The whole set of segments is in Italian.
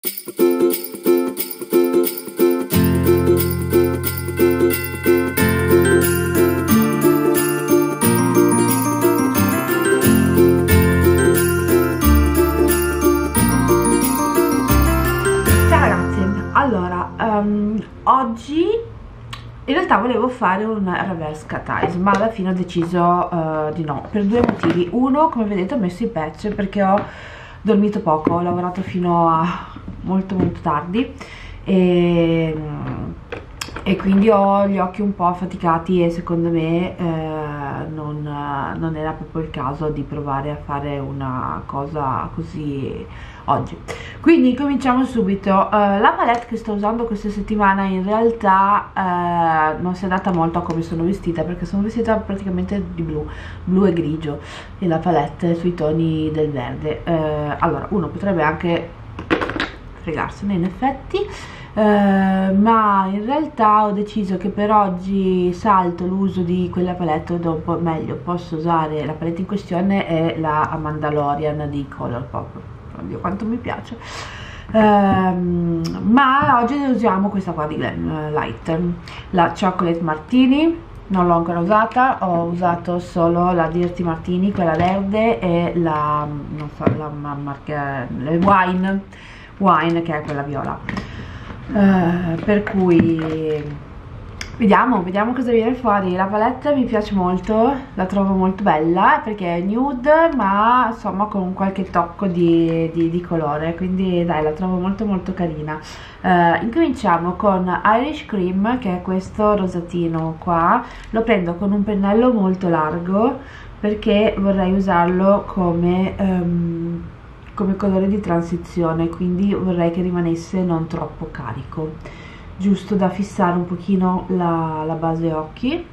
Oggi in realtà volevo fare un reverse cut eyes, ma alla fine ho deciso di no, per due motivi. Uno, come vedete, ho messo i patch perché ho dormito poco, ho lavorato fino a molto tardi e quindi ho gli occhi un po' affaticati e secondo me non era proprio il caso di provare a fare una cosa così oggi. Quindi cominciamo subito. La palette che sto usando questa settimana in realtà non si è adatta molto a come sono vestita, perché sono vestita praticamente di blu e grigio, e la palette sui toni del verde. Allora, uno potrebbe anche fregarsene in effetti, ma in realtà ho deciso che per oggi salto l'uso di quella palette, dopo meglio posso usare la palette in questione, è la Mandalorian di Colourpop. Oddio quanto mi piace. Ma oggi usiamo questa qua di Glamlite, la Chocolate Martini. Non l'ho ancora usata, ho usato solo la Dirty Martini, quella verde, e la, non so, la marca, Wine, che è quella viola. Per cui vediamo cosa viene fuori. La palette mi piace molto, la trovo molto bella perché è nude, ma insomma con qualche tocco di colore, quindi dai, la trovo molto carina. Incominciamo con Irish Cream, che è questo rosatino qua. Lo prendo con un pennello molto largo perché vorrei usarlo come colore di transizione, quindi vorrei che rimanesse non troppo carico, giusto da fissare un pochino la base occhi.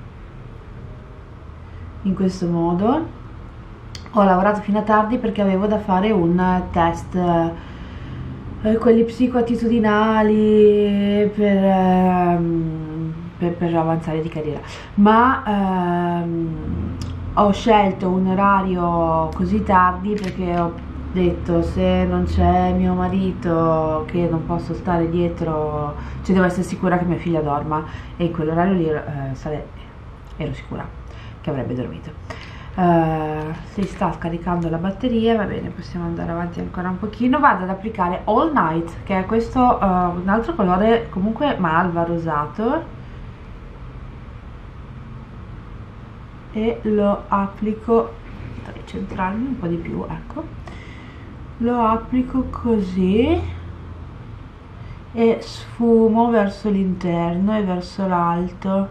In questo modo ho lavorato fino a tardi perché avevo da fare un test, quelli psicoattitudinali per avanzare di carriera, ma ho scelto un orario così tardi perché ho detto, se non c'è mio marito, che non posso stare dietro, cioè devo essere sicura che mia figlia dorma, e in quell'orario lì ero sicura che avrebbe dormito. Si sta scaricando la batteria, va bene, possiamo andare avanti ancora un pochino. Vado ad applicare All Night, che è questo un altro colore comunque malva rosato, e lo applico, devo centrarmi un po' di più, ecco. Lo applico così e sfumo verso l'interno e verso l'alto.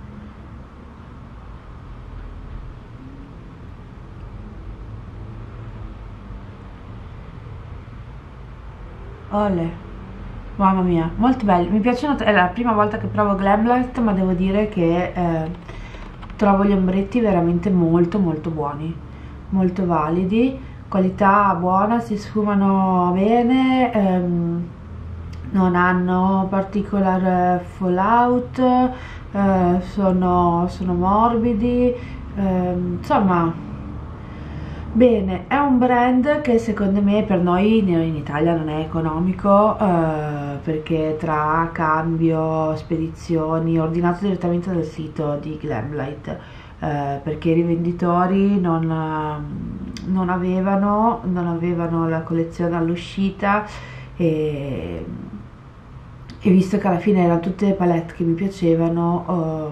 Olè, mamma mia, molto belli, mi piacciono. È la prima volta che provo Glamlite, ma devo dire che trovo gli ombretti veramente molto buoni, molto validi, qualità buona, si sfumano bene, non hanno particolare fallout, sono morbidi, insomma bene. È un brand che secondo me per noi in Italia non è economico, perché tra cambio, spedizioni, ho ordinato direttamente dal sito di Glamlite, perché i rivenditori non avevano la collezione all'uscita, e visto che alla fine erano tutte le palette che mi piacevano,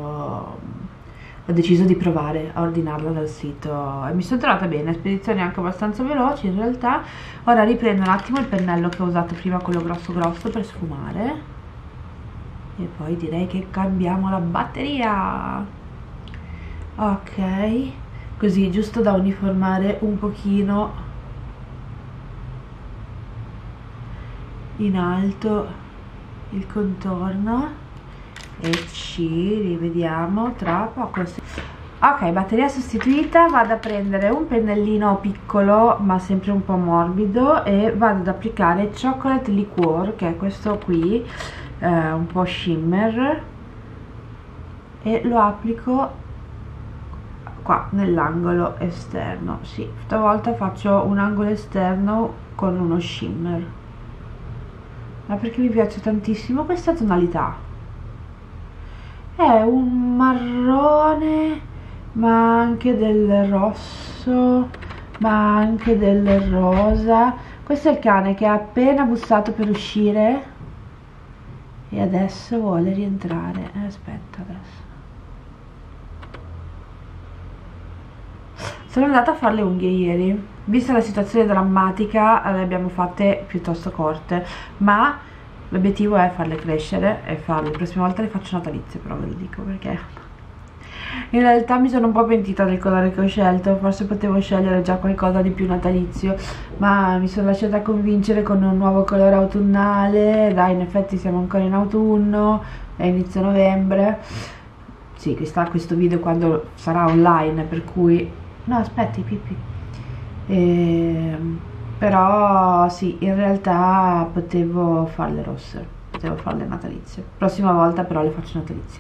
ho deciso di provare a ordinarla dal sito e mi sono trovata bene, spedizioni anche abbastanza veloci in realtà. Ora riprendo un attimo il pennello che ho usato prima, quello grosso per sfumare, e poi direi che cambiamo la batteria. Ok, così giusto da uniformare un pochino in alto il contorno, e ci rivediamo tra poco. Ok, batteria sostituita. Vado a prendere un pennellino piccolo ma sempre un po' morbido e vado ad applicare Chocolate Liqueur, che è questo qui, un po' shimmer, e lo applico qua nell'angolo esterno. Sì, stavolta faccio un angolo esterno con uno shimmer. ma perché mi piace tantissimo questa tonalità. È un marrone, ma anche del rosso, ma anche del rosa. Questo è il cane che ha appena bussato per uscire e adesso vuole rientrare. Aspetta adesso. Sono andata a fare le unghie ieri, vista la situazione drammatica le abbiamo fatte piuttosto corte, ma l'obiettivo è farle crescere e farle, la prossima volta le faccio natalizie, però ve lo dico perché in realtà mi sono un po' pentita del colore che ho scelto, forse potevo scegliere già qualcosa di più natalizio, ma mi sono lasciata convincere con un nuovo colore autunnale. Dai, in effetti siamo ancora in autunno, è inizio novembre, sì, questo video quando sarà online, per cui no, aspetti, pipì. Però sì, in realtà potevo farle rosse, potevo farle natalizie. Prossima volta però le faccio natalizie.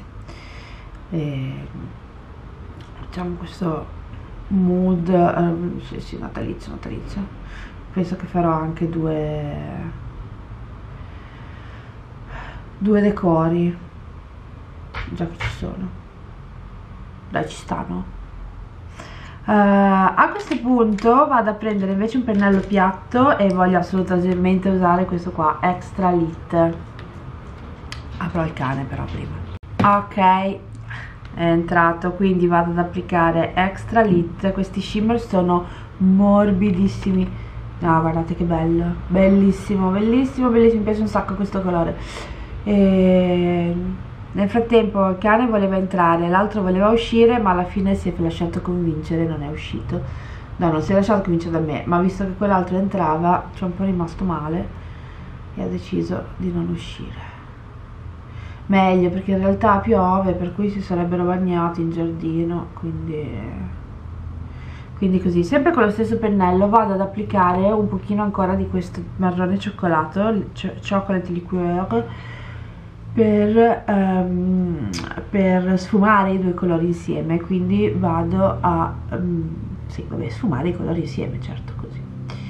Facciamo questo mood, sì, natalizio. Penso che farò anche due decori, già che ci sono. Dai, ci stanno. A questo punto vado a prendere invece un pennello piatto e voglio assolutamente usare questo qua, Extra Lit. Apro il cane però prima. Ok, è entrato, quindi vado ad applicare Extra Lit. Questi shimmer sono morbidissimi. No, guardate che bello, bellissimo, bellissimo, bellissimo, mi piace un sacco questo colore. Nel frattempo il cane voleva entrare, l'altro voleva uscire, ma alla fine si è lasciato convincere, non è uscito. No, non si è lasciato convincere da me, ma visto che quell'altro entrava, ci è un po' rimasto male e ha deciso di non uscire. Meglio, perché in realtà piove, per cui si sarebbero bagnati in giardino, quindi così. Sempre con lo stesso pennello vado ad applicare un pochino ancora di questo marrone cioccolato, chocolate liqueur, per sfumare i due colori insieme. Quindi vado a sì, vabbè, sfumare i colori insieme, certo, così.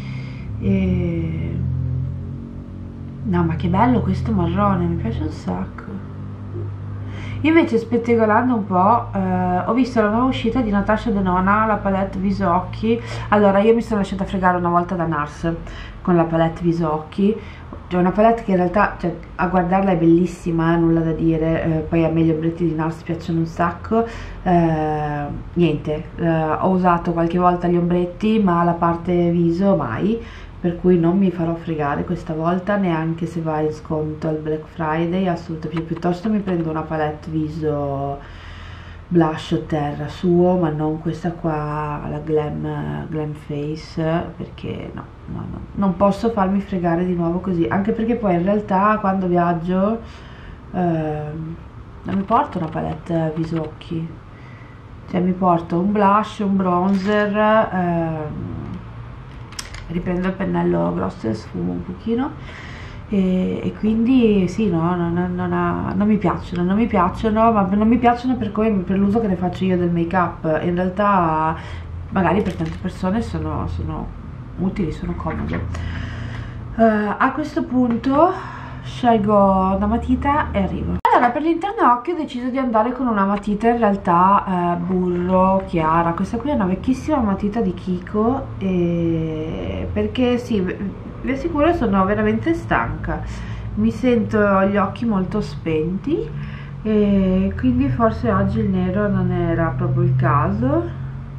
No, ma che bello questo marrone, mi piace un sacco. Invece, spettegolando un po', ho visto la nuova uscita di Natasha Denona, la palette viso occhi. Allora, io mi sono lasciata fregare una volta da NARS con la palette viso occhi. C'è una palette che in realtà, cioè, a guardarla è bellissima, nulla da dire. Poi a me gli ombretti di NARS piacciono un sacco. Niente, ho usato qualche volta gli ombretti, ma la parte viso mai, per cui non mi farò fregare questa volta, neanche se va in sconto al Black Friday, assolutamente. Piuttosto mi prendo una palette viso blush o terra suo, ma non questa qua, la Glam Face, perché no, non posso farmi fregare di nuovo così, anche perché poi in realtà quando viaggio non mi porto una palette viso occhi, cioè mi porto un blush, un bronzer, riprendo il pennello grosso e sfumo un pochino, e quindi sì, no, non mi piacciono, ma non mi piacciono per l'uso che ne faccio io del make up. In realtà magari per tante persone sono utili, sono comode. A questo punto scelgo una matita e arrivo. Allora, per l'interno occhio ho deciso di andare con una matita in realtà burro chiara. Questa qui è una vecchissima matita di Kiko, perché sì, vi assicuro sono veramente stanca, mi sento gli occhi molto spenti e quindi forse oggi il nero non era proprio il caso,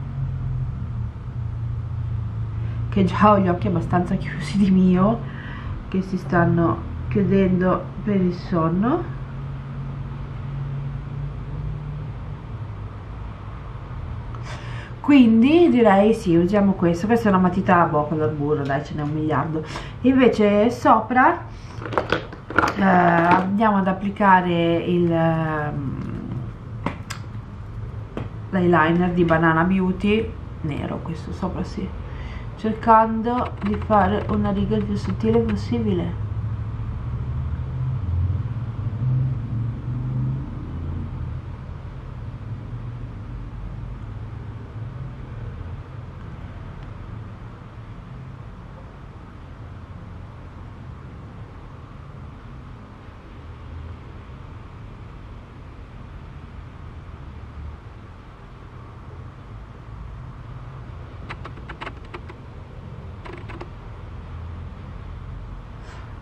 che già ho gli occhi abbastanza chiusi di mio, che si stanno chiudendo per il sonno. Quindi direi sì, usiamo questo. Questa è una matita color burro, dai, ce n'è un miliardo. Invece sopra andiamo ad applicare l'eyeliner di Banana Beauty nero, questo sopra, sì, cercando di fare una riga il più sottile possibile.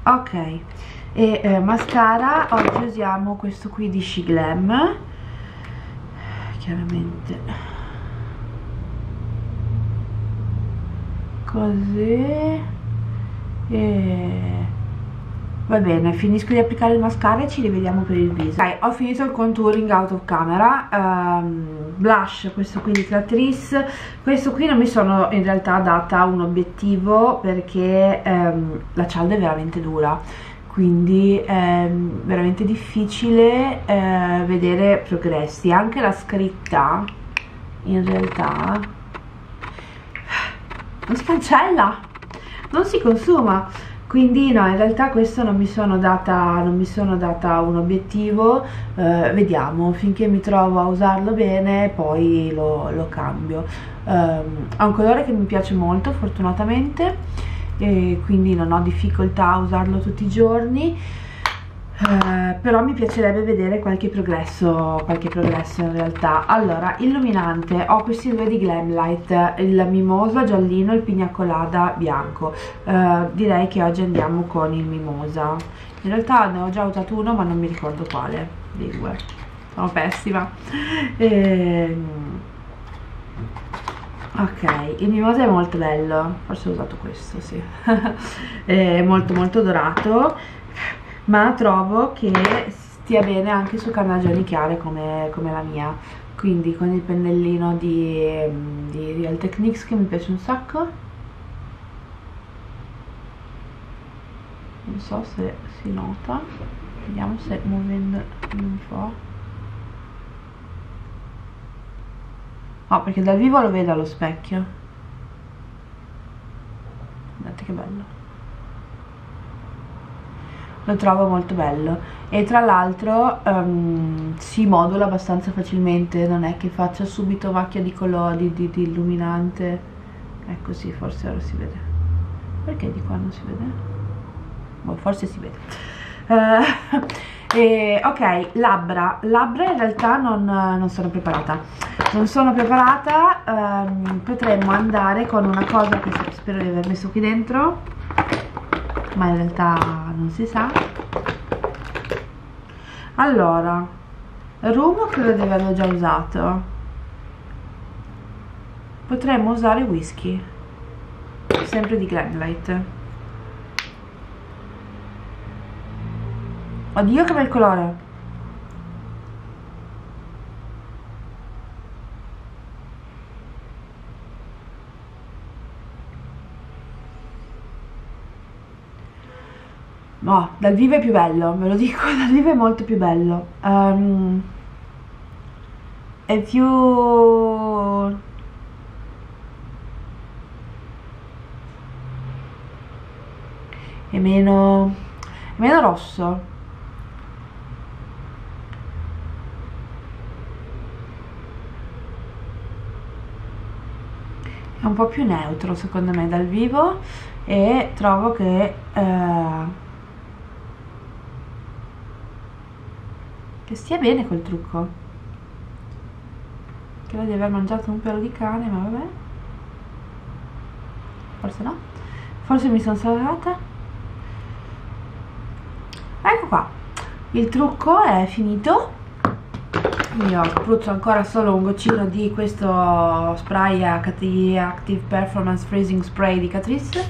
Ok, e mascara, oggi usiamo questo qui di She Glam, chiaramente così, e va bene, finisco di applicare il mascara e ci rivediamo per il viso. Ok, ho finito il contouring out of camera. Blush, questo qui di Catrice. Questo qui non mi sono in realtà data un obiettivo perché la cialda è veramente dura, quindi è veramente difficile vedere progressi. Anche la scritta in realtà non si cancella, non si consuma, quindi no, in realtà questo non mi sono data un obiettivo. Vediamo, finché mi trovo a usarlo bene poi lo cambio. Ha un colore che mi piace molto, fortunatamente, e quindi non ho difficoltà a usarlo tutti i giorni. Però mi piacerebbe vedere qualche progresso in realtà. Allora, illuminante, ho questi due di Glamlight, il mimosa giallino e il pina colada bianco. Direi che oggi andiamo con il mimosa. In realtà ne ho già usato uno ma non mi ricordo quale dei due, sono pessima. Ok, il mimosa è molto bello, forse ho usato questo, sì. È molto molto dorato, ma trovo che stia bene anche su carnagioni chiare come la mia, quindi con il pennellino di Real Techniques, che mi piace un sacco. Non so se si nota, vediamo se muovendo un po'. No, perché dal vivo lo vedo allo specchio, guardate che bello, lo trovo molto bello, e tra l'altro si modula abbastanza facilmente, non è che faccia subito macchia di colori, di illuminante. Ecco, sì, forse ora si vede, perché di qua non si vede? Boh, forse si vede. Ok, labbra in realtà non sono preparata, potremmo andare con una cosa che spero di aver messo qui dentro, ma in realtà non si sa. Allora, Rum credo di averlo già usato, potremmo usare Whisky, sempre di Glamlight. Oddio che bel colore! No, dal vivo è più bello, ve lo dico, dal vivo è molto più bello. È più... è meno rosso. È un po' più neutro secondo me dal vivo, e trovo che stia bene col trucco. Credo di aver mangiato un pelo di cane, ma vabbè, forse no, forse mi sono salvata. Ecco qua, il trucco è finito. Io spruzzo ancora solo un goccino di questo spray Active Performance Freezing Spray di Catrice,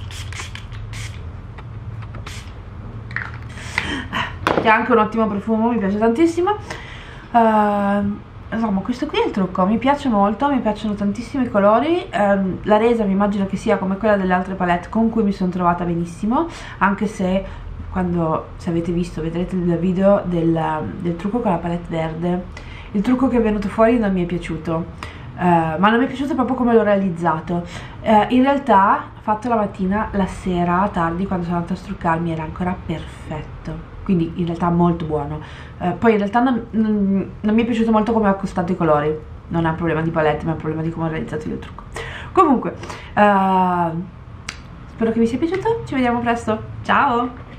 che ha anche un ottimo profumo, mi piace tantissimo. Insomma, questo qui è il trucco, mi piace molto, mi piacciono tantissimo i colori. La resa mi immagino che sia come quella delle altre palette con cui mi sono trovata benissimo, anche se se avete visto, vedrete il video del trucco con la palette verde, il trucco che è venuto fuori non mi è piaciuto, ma non mi è piaciuto proprio come l'ho realizzato. In realtà, fatto la mattina, la sera tardi quando sono andata a struccarmi era ancora perfetto, quindi in realtà molto buono. Poi in realtà non mi è piaciuto molto come ho accostato i colori, non è un problema di palette ma è un problema di come ho realizzato il trucco. Comunque spero che vi sia piaciuto, ci vediamo presto, ciao!